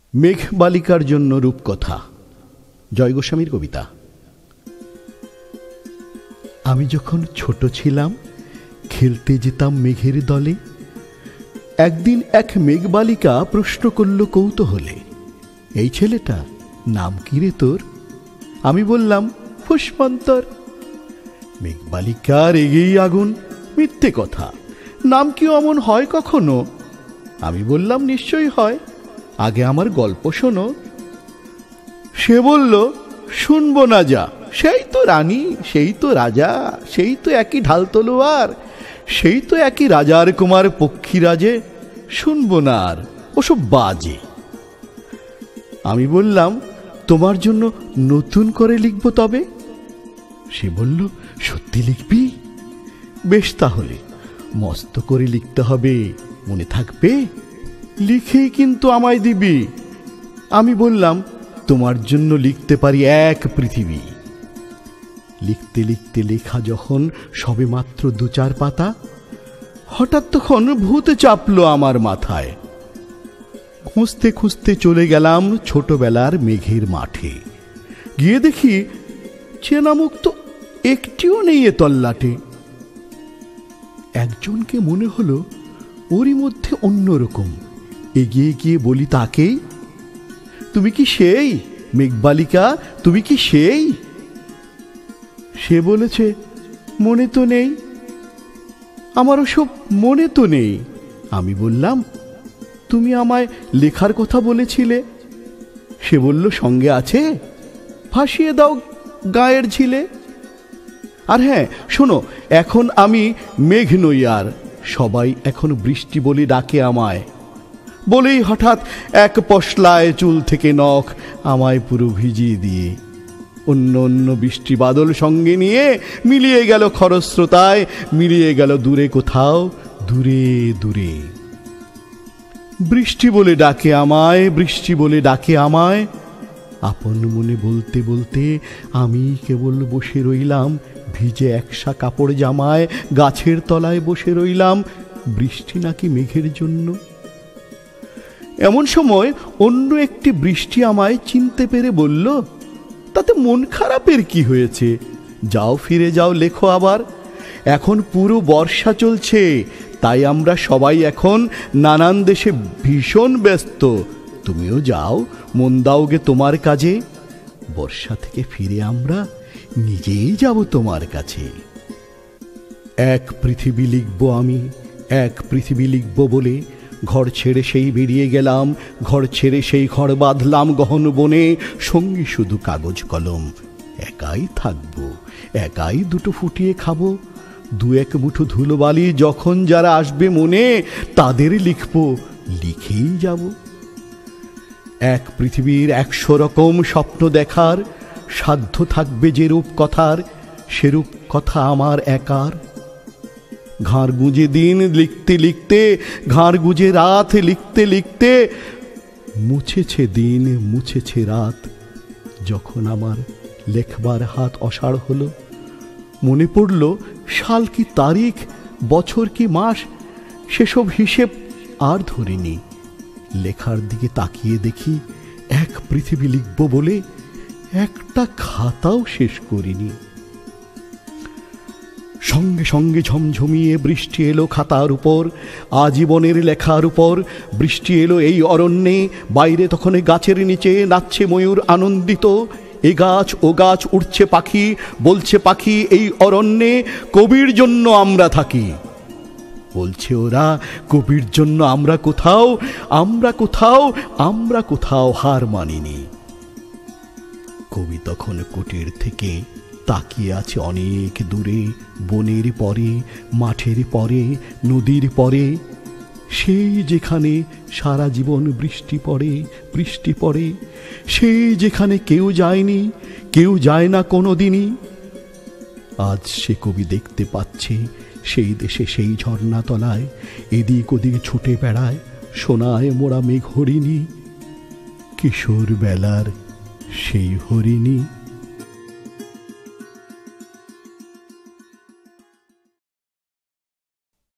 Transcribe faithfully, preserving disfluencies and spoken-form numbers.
মেঘ বালিকার জন্য রূপকথা, জয় গোস্বামীর কবিতা। আমি যখন ছোট ছিলাম খেলতে যেতাম মেঘের দলে। একদিন এক মেঘবালিকা প্রশ্ন করল কৌতূহলে, এই ছেলেটা নাম কি রে তোর? আমি বললাম পুষ্পান্তর। মেঘবালিকার রেগেই আগুন, মিথ্যে কথা, নাম কি অমন হয় কখনো? আমি বললাম নিশ্চয়ই হয়, আগে আমার গল্প শোনো। সে বলল শুনবো না যা, সেই তো রানী, সেই তো রাজা, সেই তো একই ঢাল তলোয়ার, সেই তো একই রাজার কুমার পক্ষীরাজে, শুনবো না আর ওসব বাজে। আমি বললাম তোমার জন্য নতুন করে লিখব তবে। সে বলল সত্যি লিখবি? বেশ, তাহলে মস্ত করে লিখতে হবে, মনে থাকবে? লিখেই কিন্তু আমায় দিবি। আমি বললাম তোমার জন্য লিখতে পারি এক পৃথিবী। লিখতে লিখতে লেখা যখন সবে মাত্র দু চার পাতা, হঠাৎ তখন ভূত চাপলো আমার মাথায়। খুঁজতে খুঁজতে চলে গেলাম ছোটবেলার মেঘের মাঠে। গিয়ে দেখি চেনা মুখ তো একটিও নেই এ তল্লাটে। একজনকে মনে হলো ওরই মধ্যে অন্যরকম। এগিয়ে গিয়ে বলি তাকেই, তুমি কি সেই মেঘবালিকা? তুমি কি সেই? সে বলেছে মনে তো নেই, আমারও সব মনে তো নেই। আমি বললাম তুমি আমায় লেখার কথা বলেছিলে। সে বলল সঙ্গে আছে, ভাসিয়ে দাও গায়ের ঝিলে। আর হ্যাঁ শোনো, এখন আমি মেঘ নই আর, সবাই এখন বৃষ্টি বলে ডাকে আমায়। বলেই হঠাৎ এক পশলায় চুল থেকে নখ আমায় পুরো ভিজিয়ে দিয়ে অন্য অন্য বৃষ্টি বাদল সঙ্গে নিয়ে মিলিয়ে গেল খরস্রোতায়, মিলিয়ে গেল দূরে কোথাও, দূরে দূরে। বৃষ্টি বলে ডাকে আমায়, বৃষ্টি বলে ডাকে আমায়। আপন মনে বলতে বলতে আমি কেবল বসে রইলাম ভিজে একসা কাপড় জামায়, গাছের তলায় বসে রইলাম, বৃষ্টি নাকি মেঘের জন্য। এমন সময় অন্য একটি বৃষ্টি আমায় চিনতে পেরে বলল, তাতে মন খারাপের কি হয়েছে? যাও ফিরে যাও, লেখো আবার। এখন পুরো বর্ষা চলছে, তাই আমরা সবাই এখন নানান দেশে ভীষণ ব্যস্ত। তুমিও যাও, মন দাও গে তোমার কাজে। বর্ষা থেকে ফিরে আমরা নিজেই যাব তোমার কাছে। এক পৃথিবী লিখব আমি, এক পৃথিবী লিখব বলে ঘর ছেড়ে সেই বেরিয়ে গেলাম। ঘর ছেড়ে সেই ঘর বাঁধলাম গহন বনে, সঙ্গী শুধু কাগজ কলম। একাই থাকবো, একাই দুটো ফুটিয়ে খাবো। দু এক মুঠো ধুলোবালি যখন যারা আসবে মনে, তাদের লিখব, লিখেই যাব। এক পৃথিবীর একশো রকম স্বপ্ন দেখার সাধ্য থাকবে যে রূপ কথার, সেরূপ কথা আমার একার। ঘাড় গুঁজে দিন লিখতে লিখতে, ঘাড় গুঁজে রাত লিখতে লিখতে, মুছেছে দিন মুছেছে রাত। যখন আমার লেখবার হাত অসাড় হলো, মনে পড়ল সাল কি তারিখ, বছর কি মাস, সেসব হিসেব আর ধরিনি। লেখার দিকে তাকিয়ে দেখি এক পৃথিবী লিখব বলে একটা খাতাও শেষ করিনি। সঙ্গে সঙ্গে ঝমঝমিয়ে বৃষ্টি এলো খাতার উপর, আজীবনের লেখার উপর। বৃষ্টি এলো এই অরণ্যে, বাইরে তখন গাছের নিচে নাচছে ময়ূর আনন্দিত। এ গাছ ও গাছ উঠছে পাখি, বলছে পাখি এই অরণ্যে কবির জন্য আমরা থাকি। বলছে ওরা কবির জন্য আমরা কোথাও, আমরা কোথাও, আমরা কোথাও হার মানিনি। কবি তখন কুটির থেকে তাকিয়ে আছে অনেক দূরে, বনের পরে, মাঠের পরে, নদীর পরে, সেই যেখানে সারা জীবন বৃষ্টি পড়ে, বৃষ্টি পড়ে, সেই যেখানে কেউ যায়নি, কেউ যায় না কোনো দিনই। আজ সে কবি দেখতে পাচ্ছে সেই দেশে সেই ঝর্ণা তলায় এদিক ওদিক ছুটে বেড়ায় সোনায় মোড়া মেঘ হরিণী, কিশোর বেলার সেই হরিণী।